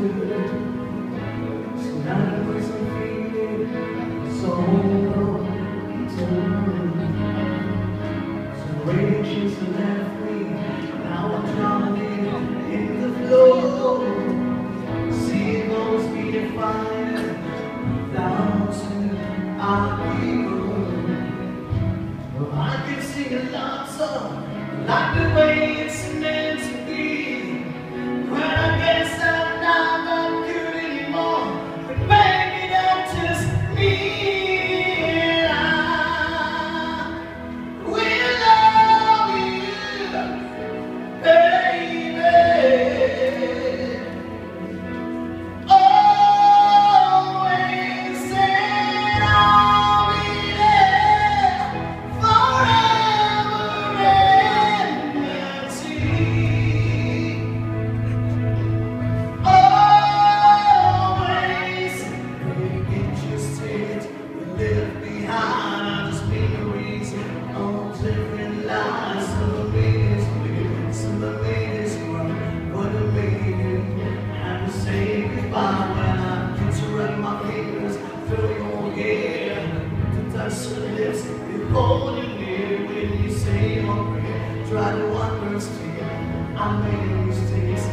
Like the way it's meant to be. But I guess I'm not good anymore. But maybe that's just me. And I will love you, baby. Always said I'll be there forever. Hold you near when you say your prayer. Try to understand. I made mistakes.